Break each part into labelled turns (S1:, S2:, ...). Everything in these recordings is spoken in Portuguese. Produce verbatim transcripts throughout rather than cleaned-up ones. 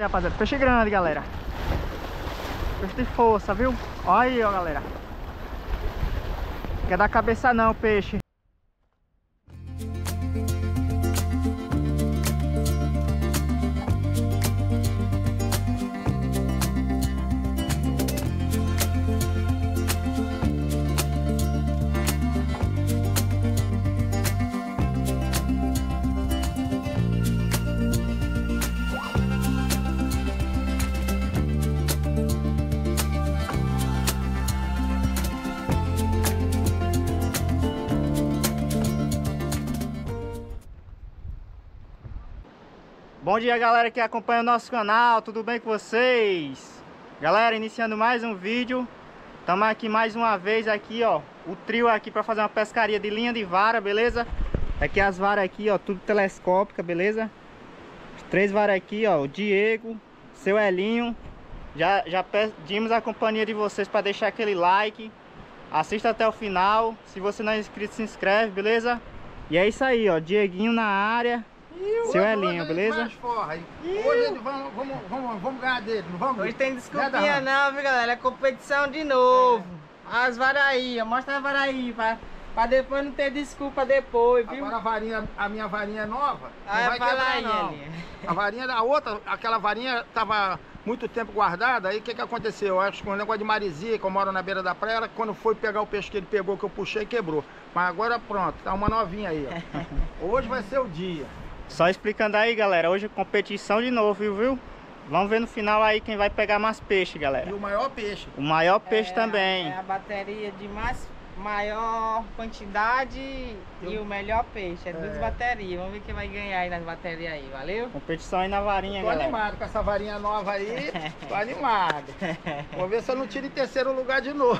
S1: Rapaziada, peixe grande, galera. Peixe de força, viu? Olha aí, ó, galera. Quer dar cabeça não, peixe. Bom dia, galera que acompanha o nosso canal, tudo bem com vocês? Galera, iniciando mais um vídeo. Estamos aqui mais uma vez aqui, ó, o trio aqui para fazer uma pescaria de linha de vara, beleza? Aqui as varas aqui, ó, tudo telescópica, beleza? As três varas aqui, ó, o Diego, seu Elinho. Já, já pedimos a companhia de vocês para deixar aquele like. Assista até o final. Se você não é inscrito, se inscreve, beleza? E é isso aí, ó, Dieguinho na área. Seu Elinho, beleza?
S2: Hoje vamos, vamos, vamos, vamos ganhar dele, não vamos?
S3: Hoje tem desculpinha não, viu, galera? É competição de novo. É. As varas aí, ó. Mostra a vara aí, pra, pra depois não ter desculpa depois, viu?
S2: Agora a varinha, a minha varinha é nova,
S3: ah,
S2: não vai quebrar
S3: aí,
S2: não.
S3: Ali.
S2: A varinha da outra, aquela varinha tava muito tempo guardada, aí o que que aconteceu? Eu acho que um negócio de maresia, que eu moro na beira da praia, ela, quando foi pegar o peixe que ele pegou, que eu puxei, quebrou. Mas agora pronto, tá uma novinha aí, ó. Hoje vai ser o dia.
S1: Só explicando aí, galera, hoje é competição de novo, viu? Vamos ver no final aí quem vai pegar mais peixe, galera.
S2: E o maior peixe.
S1: O maior peixe
S3: é,
S1: também.
S3: É a bateria de mais, maior quantidade e o melhor peixe. É, é duas baterias. Vamos ver quem vai ganhar aí nas baterias aí, valeu?
S1: Competição aí na varinha,
S2: tô
S1: galera.
S2: Tô animado com essa varinha nova aí. Tô animado. Vou ver se eu não tiro em terceiro lugar de novo.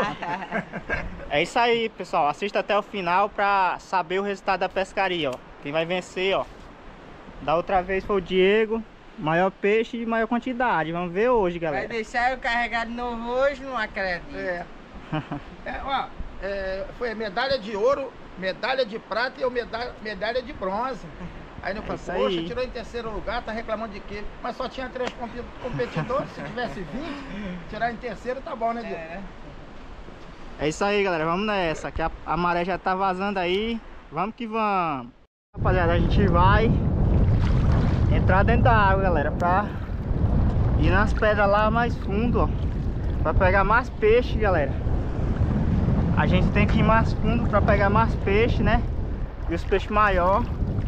S1: É isso aí, pessoal. Assista até o final pra saber o resultado da pescaria, ó. Quem vai vencer, ó. Da outra vez foi o Diego, maior peixe e maior quantidade. Vamos ver hoje, galera.
S3: Vai deixar eu carregar de novo hoje, não acredito.
S2: É. é, ó, é, foi medalha de ouro, medalha de prata e eu medalha, medalha de bronze. Aí não falei, poxa, tirou em terceiro lugar, tá reclamando de quê? Mas só tinha três competidores, se tivesse vinte, tirar em terceiro tá bom, né, Diego?
S3: É.
S1: É isso aí, galera, vamos nessa, que a, a maré já tá vazando aí. Vamos que vamos. Rapaziada, a gente vai entrar dentro da água, galera, pra ir nas pedras lá mais fundo, ó, pra pegar mais peixe, galera. A gente tem que ir mais fundo pra pegar mais peixe, né? E os peixes maiores.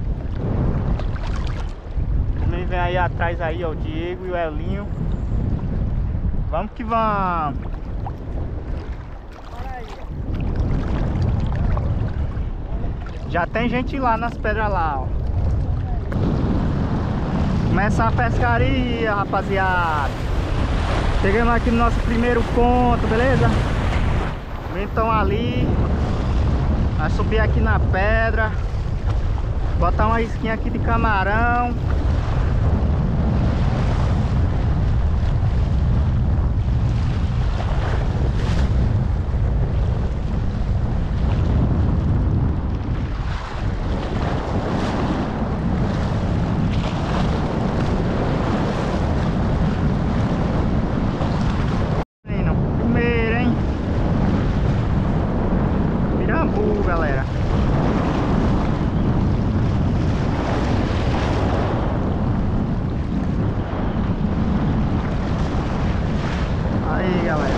S1: Também vem aí atrás aí, ó, o Diego e o Elinho. Vamos que vamos. Já tem gente lá nas pedras lá, ó. Começar a pescaria, rapaziada. Chegamos aqui no nosso primeiro ponto, beleza? Então ali. Vai subir aqui na pedra. Botar uma isquinha aqui de camarão. Galera, aí, galera,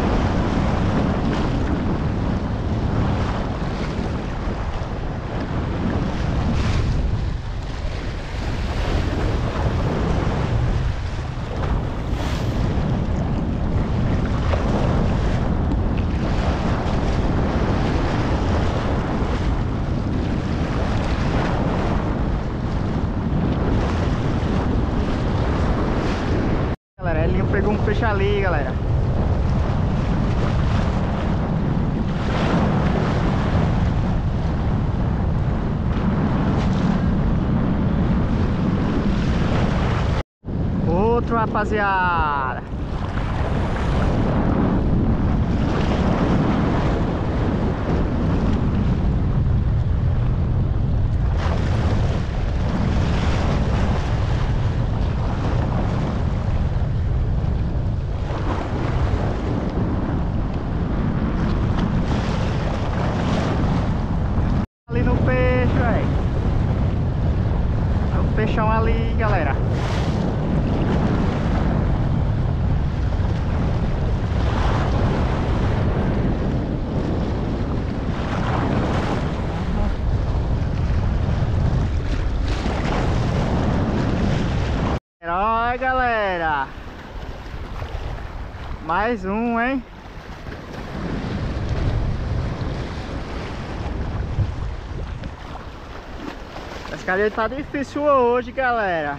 S1: pegou um peixe ali, galera. Outro, rapaziada. Olha, galera. Mais um, hein? A pescaria tá difícil hoje, galera.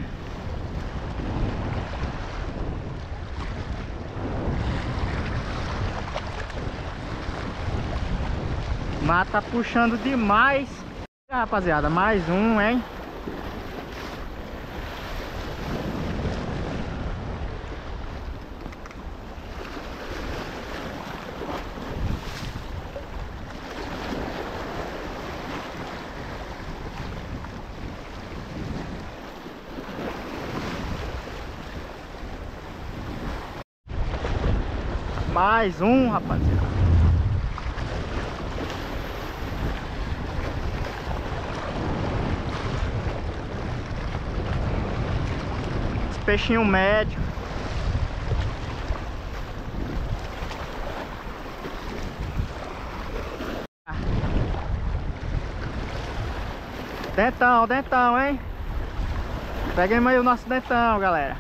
S1: O mar tá puxando demais. Rapaziada, mais um, hein? Mais um, rapaziada. Esse peixinho médio. Dentão, dentão, hein? Peguemos aí o nosso dentão, galera.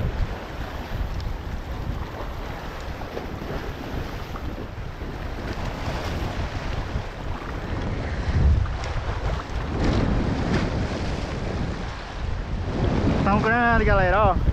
S1: Tão grande, galera, ó.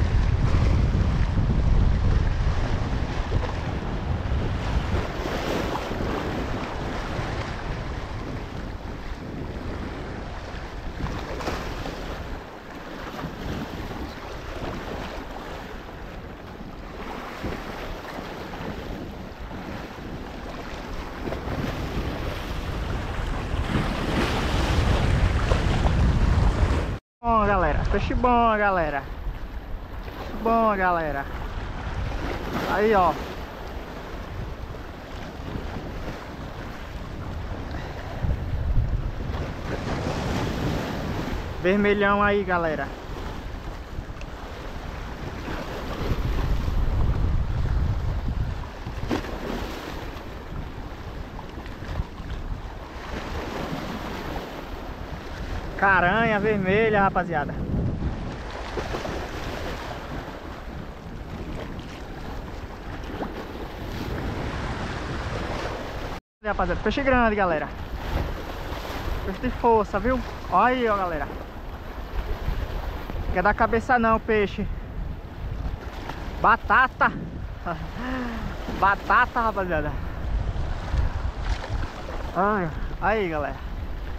S1: Bom, galera, peixe bom, galera. Peixe bom, galera. Aí, ó. Vermelhão aí, galera. Caranha vermelha, rapaziada. Rapaziada, peixe grande, galera. Peixe de força, viu? Olha aí, ó, galera. Não quer dar cabeça não, peixe. Batata. Batata, rapaziada. Olha aí, galera.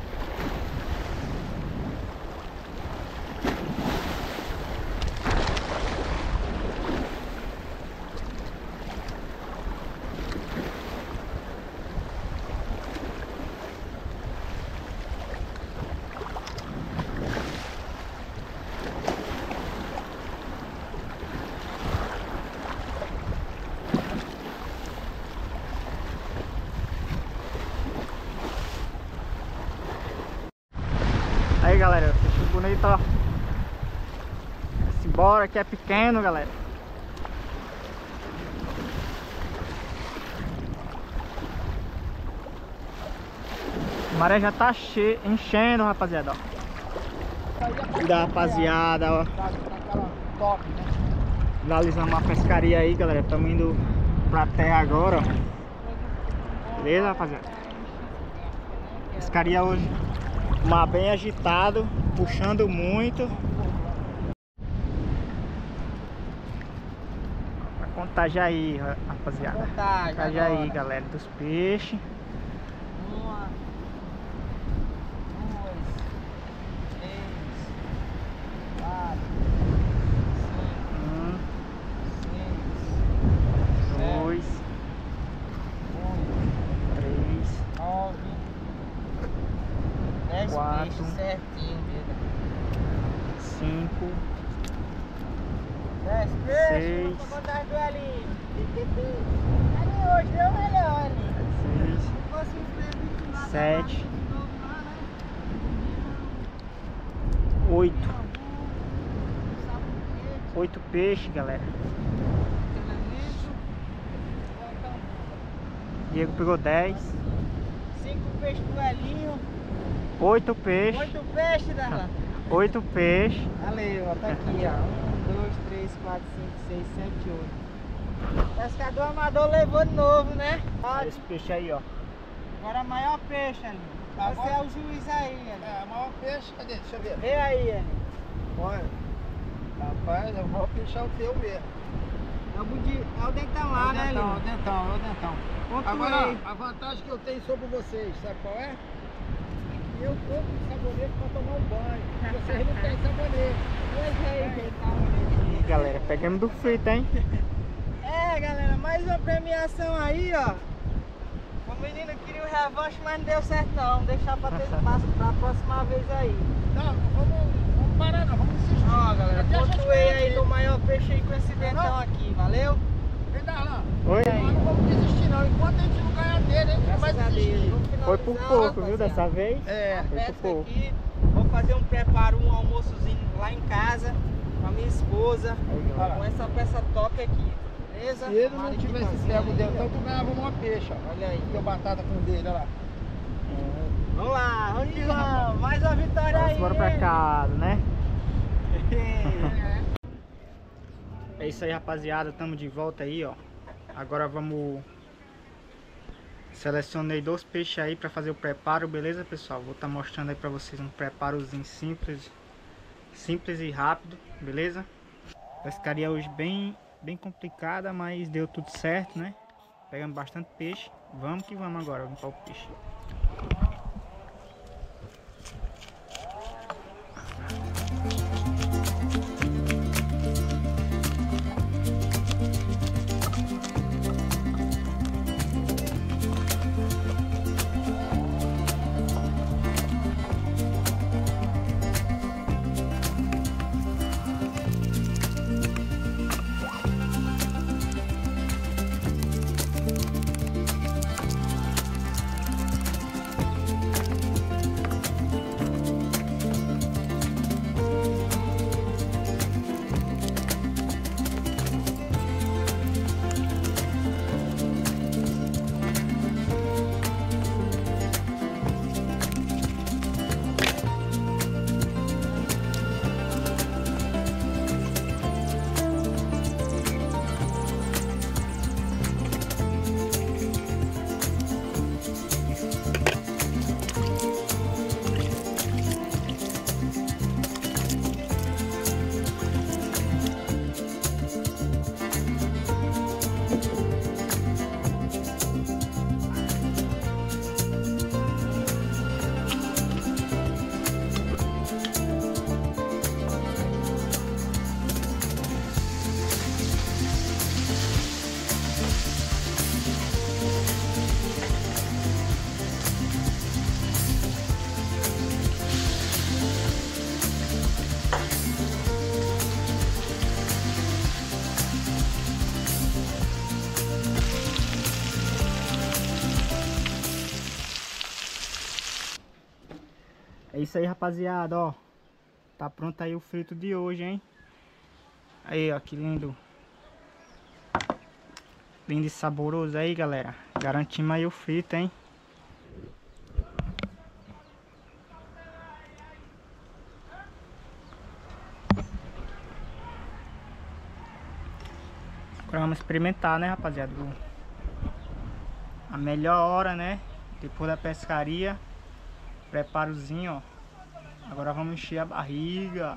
S1: Aí, galera, peixe bonito, ó. Simbora, que é pequeno, galera. A maré já tá che... enchendo, rapaziada, ó. Cuidado, rapaziada, ó. Finalizamos uma pescaria aí, galera. Estamos indo pra terra agora, ó. Beleza, rapaziada? Pescaria hoje. Mar bem agitado, puxando muito. Pra contagiar aí, rapaziada. Contagiar aí, galera, dos peixes.
S3: Uma, duas, três, quatro,
S1: Um,
S3: cinco, seis,
S1: dois,
S3: oito,
S1: três,
S3: nove, dez
S1: quatro,
S3: peixes certinho, vida.
S1: cinco,
S3: dez peixes,
S1: seis,
S3: vou contar as duelinhas. Ali hoje deu melhor ali.
S1: seis, sete, oito. Oito peixes, galera. Diego pegou dez.
S3: Cinco peixes duelinho.
S1: Oito peixes.
S3: Oito peixes, Darlan.
S1: Oito peixes.
S3: Valeu, ó, tá aqui, ó. Um, três, quatro, cinco, seis, sete, oito. Pescador amador levou de novo, né?
S1: Olha esse peixe aí, ó.
S3: Agora o maior peixe ali.
S2: Tá
S3: Você
S2: bom.
S3: é o juiz aí, ali.
S2: É, o maior peixe, cadê? Deixa eu ver.
S3: Vê aí, ali.
S2: Olha. Rapaz, o maior peixe é o teu mesmo.
S3: É o, budi... é o dentão lá,
S2: é o
S3: né,
S2: dentão, é o
S3: Lino?
S2: dentão, é o dentão.
S3: Pontuei.
S2: Agora, a vantagem que eu tenho sobre vocês, sabe qual é? Que eu tô com sabonete pra tomar um banho. Vocês não têm sabonete.
S3: Pois é, que ele tá olhando.
S1: Ih, galera, pegamos do frito, hein?
S3: É, galera, mais uma premiação aí, ó. O menino queria o revanche, mas não deu certo não. Vamos deixar pra, ter, pra, pra próxima vez aí.
S2: Não, vamos, vamos parar não, vamos insistir.
S3: Ó, galera,
S2: Até a gente
S3: pontuei
S2: ganhar
S3: aí
S2: aqui.
S3: do maior peixe aí com esse dentão aqui, valeu?
S2: Vem, Darlan.
S1: Oi.
S2: Nós não vamos desistir não. Enquanto a gente não ganhar dele, a gente não vai
S3: Graças a Deus.
S2: desistir.
S3: Vamos
S1: Foi por
S3: finalizar,
S1: pouco, viu,
S3: rapaziada.
S1: dessa vez?
S2: É.
S1: Foi por
S3: Pesca
S1: pouco.
S3: aqui, vou fazer um preparo, um almoçozinho lá em casa com a minha esposa,
S1: Aí,
S3: com essa peça top aqui, beleza?
S2: Se ele não
S3: Tomara que
S2: tivesse
S3: casinha
S2: pego o
S3: aí,
S2: dentão,
S3: ó.
S2: tu ganhava uma peixe, ó.
S3: Olha aí.
S2: Deu batata com o dele, olha lá.
S3: Vamos lá, vamos que vamos. Mais uma vitória
S1: Vamos
S3: aí.
S1: embora pra casa, né?
S2: É.
S1: É isso aí, rapaziada, tamo de volta aí, ó. Agora vamos... Selecionei dois peixes aí pra fazer o preparo, beleza, pessoal? Vou estar mostrando aí pra vocês um preparozinho simples, simples e rápido, beleza? Pescaria hoje bem, bem complicada, mas deu tudo certo, né? Pegamos bastante peixe. Vamos que vamos agora limpar o peixe. É isso aí, rapaziada, ó. Tá pronto aí o frito de hoje, hein? Aí, ó, que lindo. Lindo e saboroso aí, galera. Garantimos aí o frito, hein? Agora vamos experimentar, né, rapaziada? A melhor hora, né? Depois da pescaria. Preparozinho, ó. Agora vamos encher a barriga.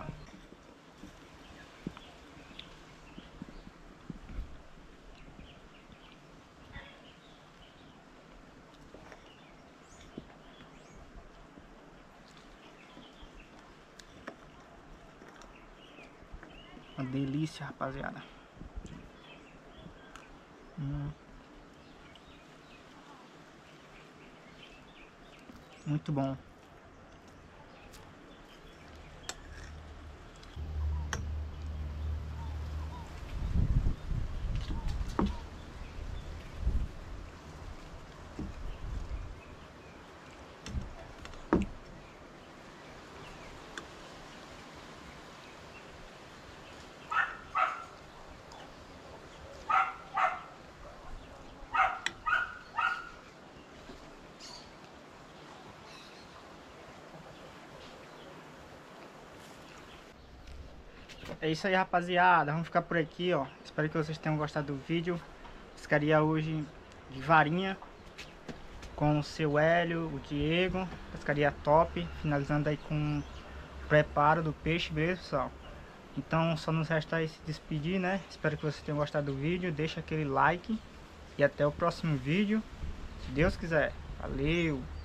S1: Uma delícia, rapaziada. Hum. Muito bom. é isso aí, rapaziada. Vamos ficar por aqui, ó. Espero que vocês tenham gostado do vídeo. Pescaria hoje de varinha com o seu Hélio, o Diego. Pescaria top. Finalizando aí com o preparo do peixe, beleza, pessoal? Então só nos resta aí se despedir, né? Espero que vocês tenham gostado do vídeo. Deixa aquele like. E até o próximo vídeo, se Deus quiser. Valeu!